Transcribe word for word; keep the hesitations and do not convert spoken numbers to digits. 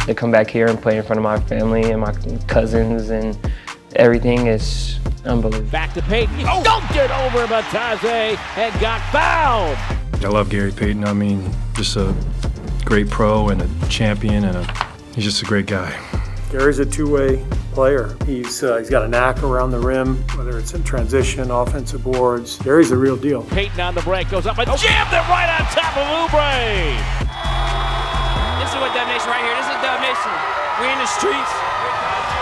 to come back here and play in front of my family and my cousins and everything is unbelievable. Back to Payton. He oh. dunked it over Batase and got fouled. I love Gary Payton. I mean, just a great pro and a champion, and a, he's just a great guy. Gary's a two-way player. He's uh, he's got a knack around the rim, whether it's in transition, offensive boards. Gary's the real deal. Payton on the break goes up and oh. jammed it right on top of Oubre. This is what Dub Nation right here. This is Dub Nation. We in the streets.